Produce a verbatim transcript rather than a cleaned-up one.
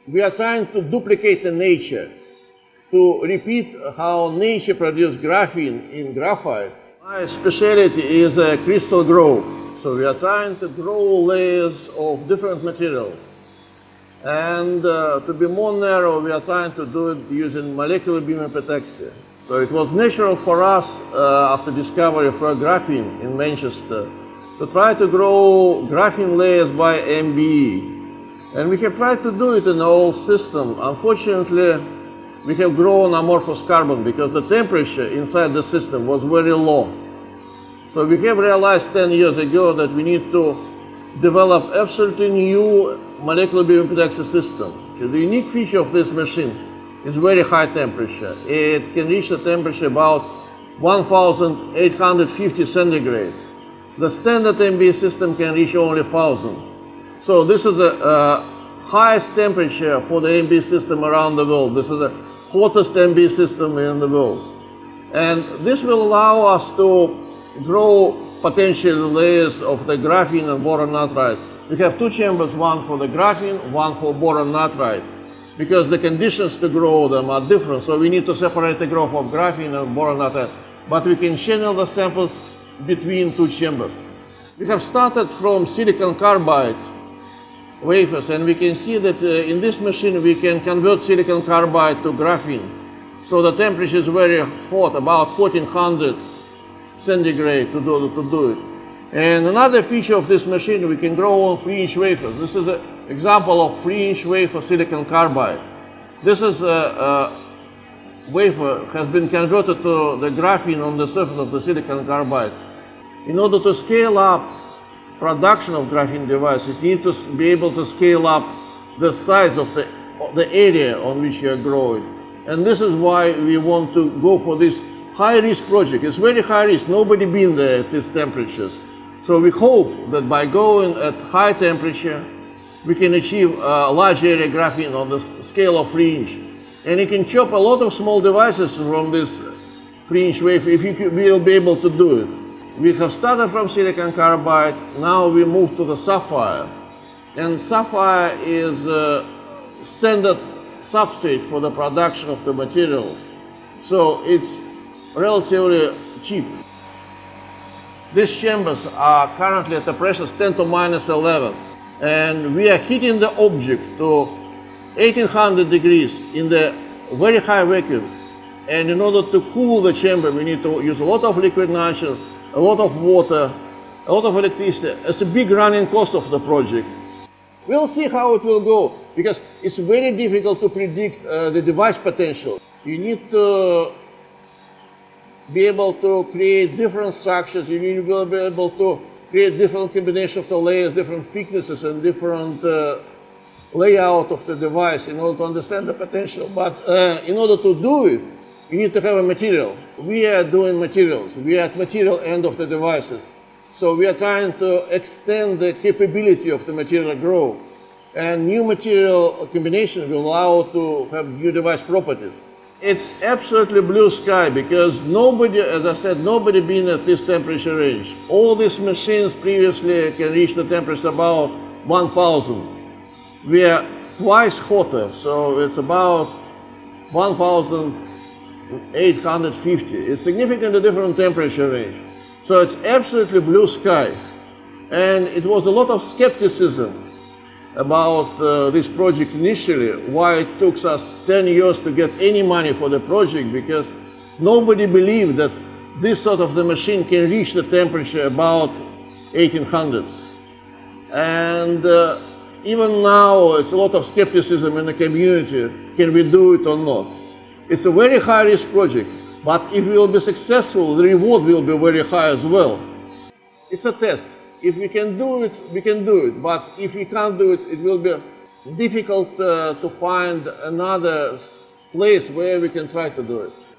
we are trying to duplicate the nature, to repeat how nature produced graphene in graphite. My specialty is a crystal grow. So we are trying to grow layers of different materials. And uh, to be more narrow, we are trying to do it using molecular beam epitaxy. So it was natural for us, uh, after discovery of graphene in Manchester, to try to grow graphene layers by M B E. And we have tried to do it in the old system. Unfortunately, we have grown amorphous carbon because the temperature inside the system was very low. So we have realized ten years ago that we need to develop absolutely new molecular beam epitaxy system. The unique feature of this machine is very high temperature. It can reach the temperature about one thousand eight hundred fifty centigrade. The standard M B E system can reach only one thousand. So this is the uh, highest temperature for the M B E system around the world. This is the hottest M B E system in the world. And this will allow us to grow potential layers of the graphene and boron nitride. We have two chambers, one for the graphene, one for boron nitride, because the conditions to grow them are different. So we need to separate the growth of graphene and boron nitride. But we can channel the samples between two chambers. We have started from silicon carbide wafers, and we can see that uh, in this machine we can convert silicon carbide to graphene. So the temperature is very hot, about fourteen hundred centigrade to do, to do it. And another feature of this machine, we can grow on three inch wafers. This is an example of three inch wafer silicon carbide. This is a, a wafer has been converted to the graphene on the surface of the silicon carbide. In order to scale up production of graphene device, you need to be able to scale up the size of the, the area on which you are growing. And this is why we want to go for this high-risk project. It's very high risk. Nobody been there at these temperatures. So we hope that by going at high temperature, we can achieve a large area graphene on the scale of three inch. And you can chop a lot of small devices from this three inch wafer if you will be able to do it. We have started from silicon carbide. Now we move to the sapphire. And sapphire is a standard substrate for the production of the materials. So it's relatively cheap. These chambers are currently at the pressures ten to minus eleven, and we are heating the object to eighteen hundred degrees in the very high vacuum. And in order to cool the chamber, we need to use a lot of liquid nitrogen, a lot of water, a lot of electricity. It's a big running cost of the project. We'll see how it will go, because it's very difficult to predict uh, the device potential. You need to be able to create different structures. You need to be able to create different combinations of the layers, different thicknesses, and different uh, layout of the device in order to understand the potential. But uh, in order to do it, you need to have a material. We are doing materials. We are at material end of the devices. So we are trying to extend the capability of the material growth. And new material combination will allow to have new device properties. It's absolutely blue sky, because nobody, as I said, nobody been at this temperature range. All these machines previously can reach the temperature about one thousand. We are twice hotter, so it's about one thousand eight hundred fifty. It's significantly different temperature range. So it's absolutely blue sky. And it was a lot of skepticism about uh, this project initially, why it took us ten years to get any money for the project, because nobody believed that this sort of the machine can reach the temperature about eighteen hundred. And uh, even now, it's a lot of skepticism in the community, can we do it or not? It's a very high-risk project, but if we will be successful, the reward will be very high as well. It's a test. If we can do it, we can do it. But if we can't do it, it will be difficult uh, to find another place where we can try to do it.